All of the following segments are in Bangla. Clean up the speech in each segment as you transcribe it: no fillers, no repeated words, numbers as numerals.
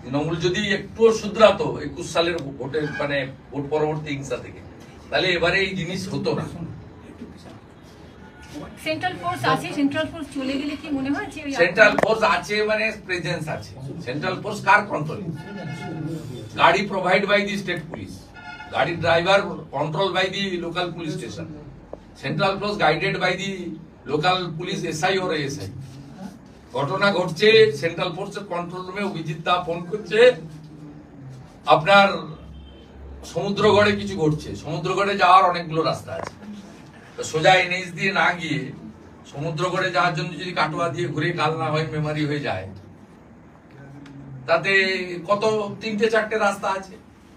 তৃণমূল যদি একটু শুধরাতো 21 সালের ভোটের মানে ভোট পরবর্তী হিংসা থেকে, তাহলে এবারে এই জিনিস হতো না। সেন্ট্রাল ফোর্স আছে, সেন্ট্রাল ফোর্স চলে গেলে কি মনে হয় যে সেন্ট্রাল ফোর্স আছে মানে প্রেজেন্স আছে। সেন্ট্রাল ফোর্স কার কন্ট্রোলে? গাড়ি provide by the state police, গাড়ি driver control by the local police station, central force guided by the local police SI or SI. ঘটনা ঘটছে সেন্ট্রাল ফোর্সের কন্ট্রোল রুমে, অভিজিৎ দা ফোন করছে আপনার সমুদ্রগড়ে কিছু ঘটছে। সমুদ্রগড়ে যাওয়ার অনেকগুলো রাস্তা আছে, সোজা এনএইচ দিয়ে না গিয়ে সমুদ্রগড়ে যাওয়ার জন্য যদি কাটোয়া দিয়ে ঘুরে কালনা হয় মেমারি হয়ে যায়, তাতে কত 3-4টে রাস্তা আছে।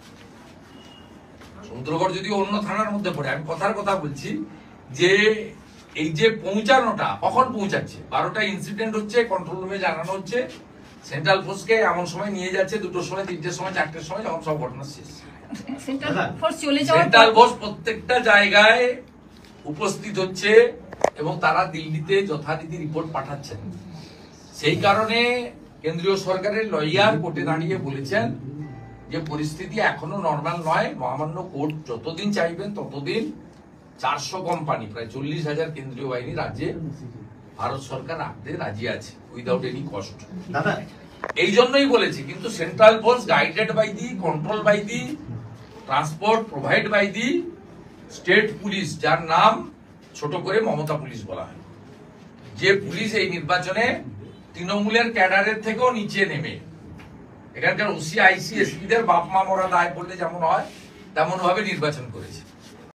সমুদ্রগড় যদি অন্য থানার মধ্যে পড়ে, আমি কথার কথা বলছি যে এই যে পৌঁছানোটা কখন পৌঁছাচ্ছে, 12টা ইনসিডেন্ট হচ্ছে, কন্ট্রোল রুমে জানানো হচ্ছে সেন্ট্রাল ফোর্সকে এমন সময় নিয়ে যাচ্ছে 2টোর সময়, 3টের সময়, 4টের সময়, যখন সব ঘটনা শেষ। সেন্ট্রাল ফোর্স চলে যাওয়ার সেন্ট্রাল ফোর্স প্রত্যেকটা জায়গায় উপস্থিত হচ্ছে এবং তারা দিল্লিতে যথারীতি রিপোর্ট পাঠাচ্ছেন। সেই কারণে কেন্দ্রীয় সরকারের লয়ার কোর্টে দাঁড়িয়ে বলেছেন যে পরিস্থিতি এখনো নর্মাল নয়, মহামান্য কোর্ট যতদিন চাইবেন ততদিন 400 কোম্পানি, প্রায় 40,000 কেন্দ্রীয় বাহিনী রাজ্যে ভারত সরকার রাখতে রাজি আছে উইদাউট এনি কস্ট। এই জন্যই বলেছি, কিন্তু central force guided by the, control by the, transport provide by the state police, যার নাম ছোট করে মমতা পুলিশ বলা হয়। যে পুলিশ এই নির্বাচনে তৃণমূলের ক্যাডারের থেকেও নিচে নেমে এখানকার ওসি, আইসি, এসপিদের বাপ মা মরা দায় পড়লে যেমন হয় তেমন ভাবে নির্বাচন করেছে।